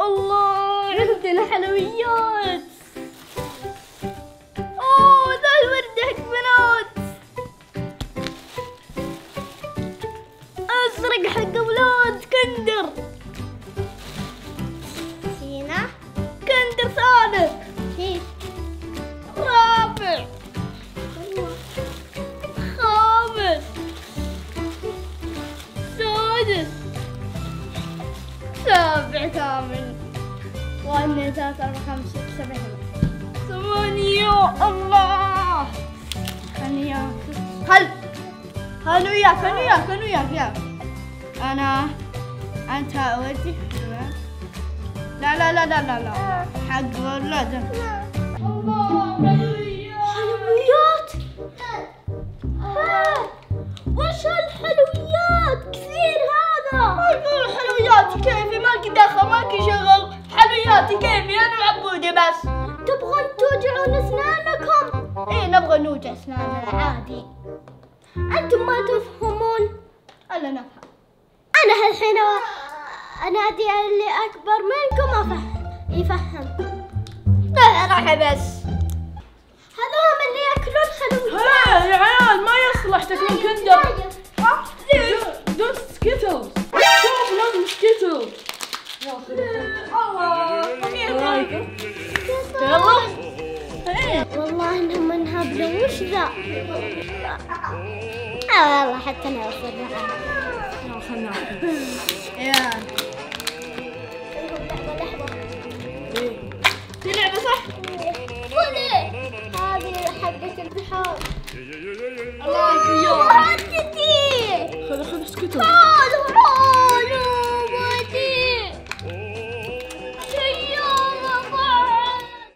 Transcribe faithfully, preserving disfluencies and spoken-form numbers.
الله عندنا حلويات. اوه ذا الورد حق بنات، ازرق حق اولاد، كندر هنا كندر ثالث كيف رابع خامس سادس سابع ثامن واحد اثنين ثلاثة أربعة خمسة ستة سبعة ثمانية. الله خلني هل هل وياك هل وياك هل وياك يا أنا أنت ودي لا لا لا لا لا لا حق ولا ده. الله حلويات. ها وش هالحلويات كثير هذا؟ ما يقول حلويات كيفي، ماكي دخل ماكي شغل، حلوياتي كيفي انا وعبودي بس. تبغون توجعون اسنانكم؟ ايه نبغى نوجع اسناننا عادي. انتم ما تفهمون. الا نفهم. انا هالحين انادي اللي اكبر منكم افهم يفهم. لا راح بس. هذول اللي ياكلون حلويات. ها يا عيال ما يصلح تاكلون كندر. دون سكيتلز. شوف لازم سكيتلز. يلا والله انهم انهبلوا. وش ذا؟ اه والله حتى انا اوصل يلا خلنا يا في لعبة صح؟ هذه حقة البحار. الله يحييك. كثير. خذ خذ سكيتلز.